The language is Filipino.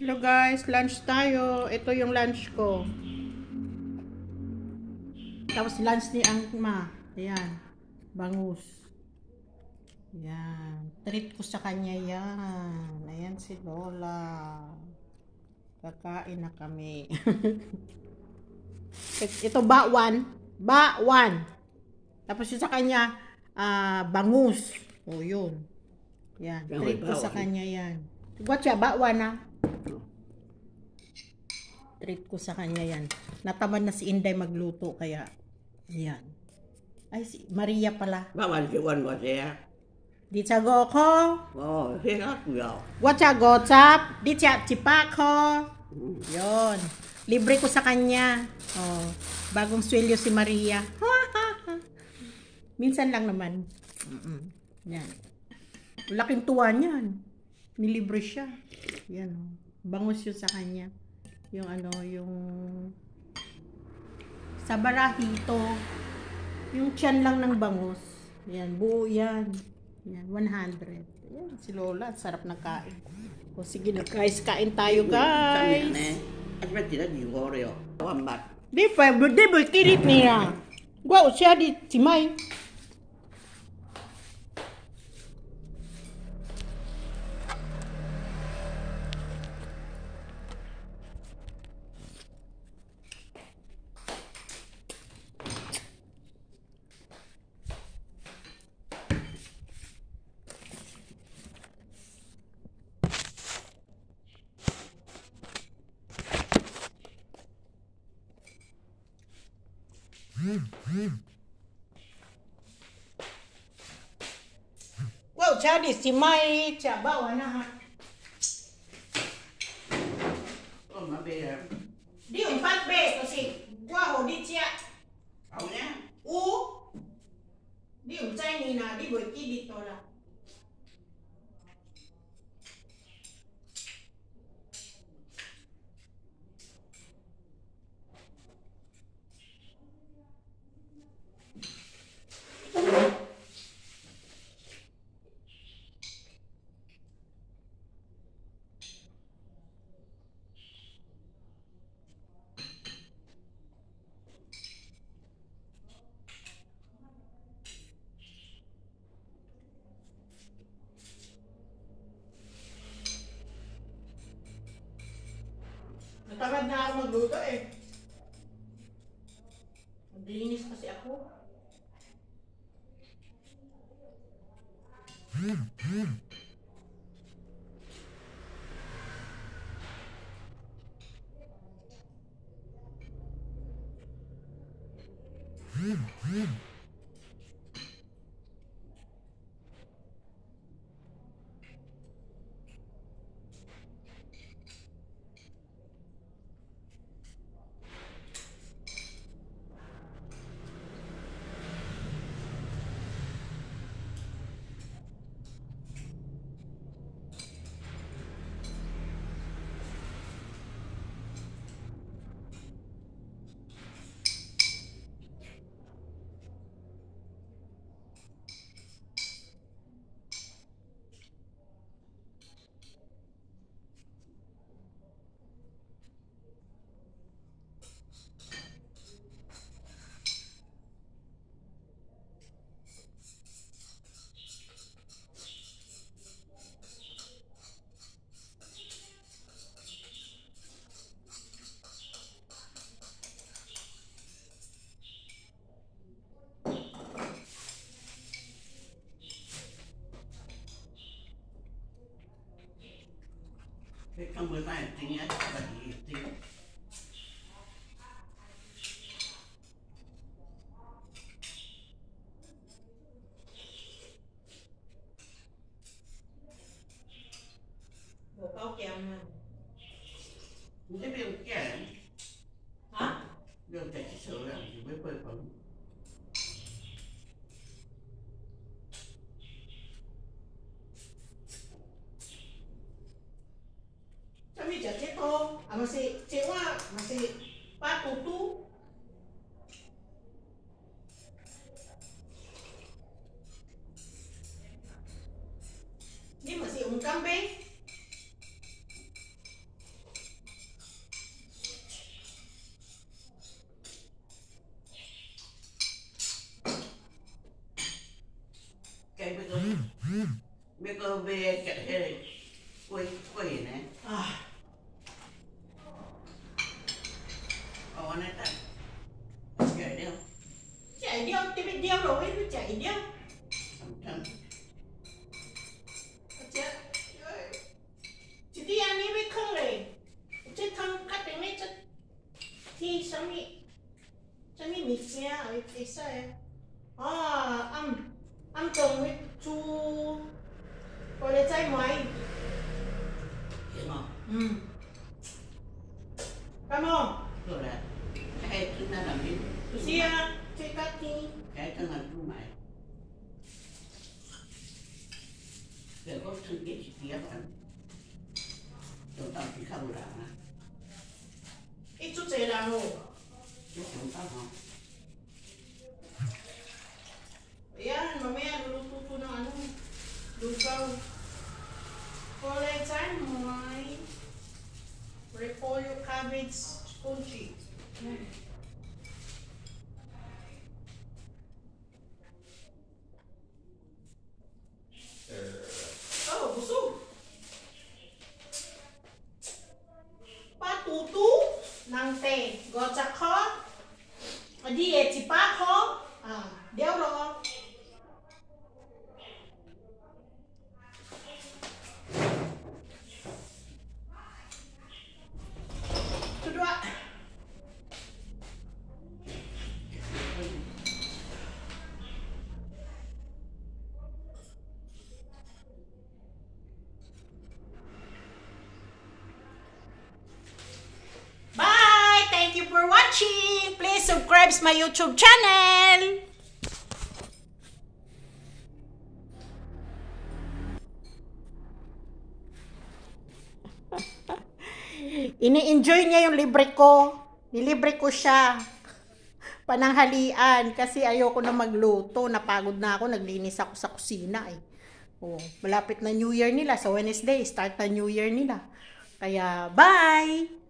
Hello guys, lunch tayo. Ito yung lunch ko. Tapos lunch ni Angma. Ayan, bangus. Ayan, treat ko sa kanya yan. Ayan si Lola. Kakain na kami. Ito bakwan. Bakwan. Tapos yung sa kanya, bangus. O yun. Yan, treat ko sa kanya yan. Buat siya, bakwan na. Treat ko sa kanya yan. Natamad na si Inday magluto kaya yan. Ay, si Maria pala. Bawal si Wan mo siya. Di siya go ko. Oo, siya ko. What siya go chap. Di siya chipa ko. Yon. Libre ko sa kanya. Oh, bagong swelyo si Maria. Minsan lang naman. Yan. Laking tuwa niyan. Nilibre siya. Yan. Oh. Bangus yun sa kanya. Yung yung sa barahito. Yung tiyan lang ng bangus. Yan, buo yan. Yan, 100. Yan, si Lola, sarap ng kain. O sige na guys, kain tayo guys. At ba't tidak di Oreo? Wambat. Di pa, di ba kilit niya? Gua siya di Timay. Wow, jadi si Mai coba warna ha. Oh, mabaya. Di 4B kasi wow di cia. Ako niya? Di uncai ni na di boy kidit to la. Natamad na ako magluto eh. Maglinis kasi ako. Kamu bermain tinggi aja bagi tinggi. Kau kiam. Hindi ba yung kyan? Ha? Yung tayo sa orang, yung may pwede. Kami jajet to, masih cewa, masih patutu. Ini masih ungkam be. quay này. Ồ, này ta. Chạy đi không? Chạy đi không? Thì biết đeo rồi, nó chạy đi không? Không. Chị đi ăn đi với không này. Chứ không cắt đến mấy chất. Thì sao mi mix nha, ở cái sao ấy. Âm trồng với chú gọi là trái ngoài. Hiểu không? Cảm ơn. Rồi là cái thứ này làm gì? Chị chơi cắt đi. Cái thứ này cũng mày. Để có thứ cái gì tiếp anh. Tôi tao chỉ không làm á. Ít chút chế làm rồi. Chứ không tao không. Ayan, mamaya luluto ng ano, lugaw. Kulay time, may repolyo, cabbage, spongy. Ayan. Oh, busog. Patutu ng te. Gotcha ko. Adi, etipa ko. Đeo rồi. Bye! Thank you for watching. Please subscribe to my YouTube channel. Ini-enjoy niya yung libre ko. Nilibre ko siya. Pananghalian kasi ayoko na magluto. Napagod na ako. Naglinis ako sa kusina eh. Oh, malapit na New Year nila. Sa Wednesday, start na New Year nila. Kaya, bye!